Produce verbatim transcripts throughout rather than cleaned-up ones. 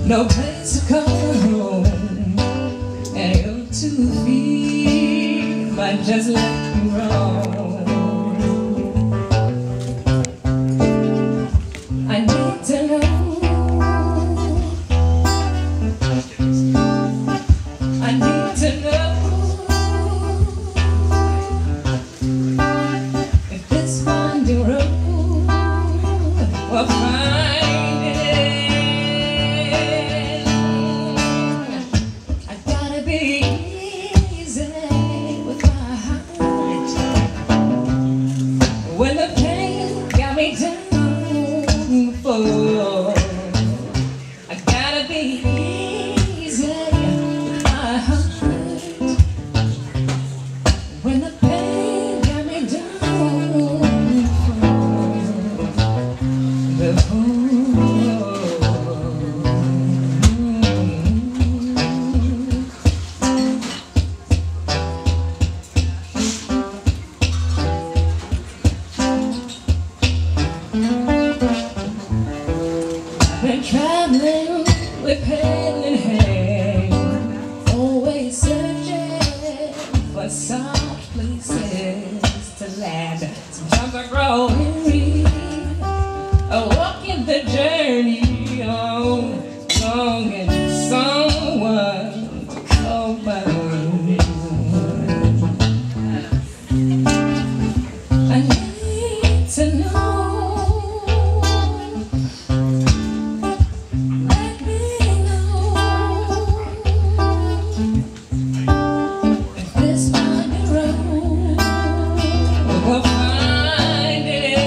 no place to call home, and you're too weak, but just let me roam. I need to know, I need to know if this winding road will find it. I gotta be easy with my heart when the pain got me down before. I gotta be easy with my heart when the pain got me down before. Been traveling with pen in hand, always searching for soft places to land. Sometimes I grow weary of walking the journey on, longing for someone to call my own. I need to know, we'll find it.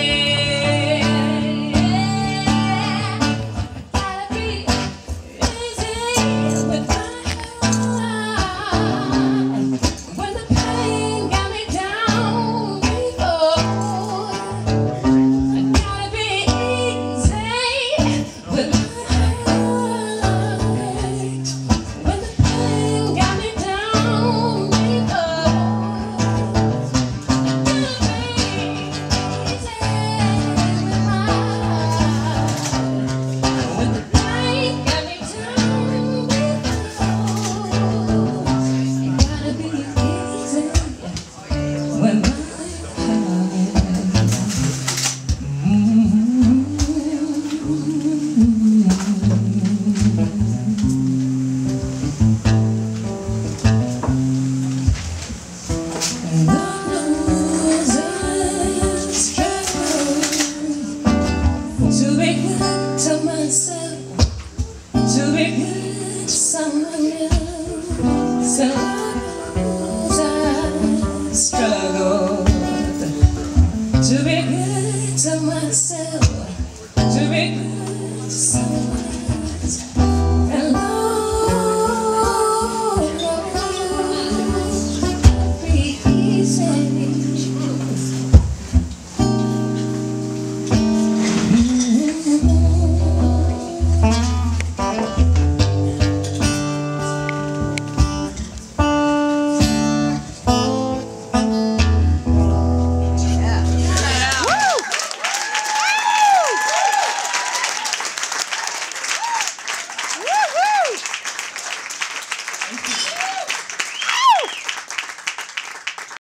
Gotta be easy with my heart when the pain got me down before. I gotta be easy with my heart when the pain got me down before. To be good to myself, to be good to someone else, so I struggled to be good to myself, to be good to someone else.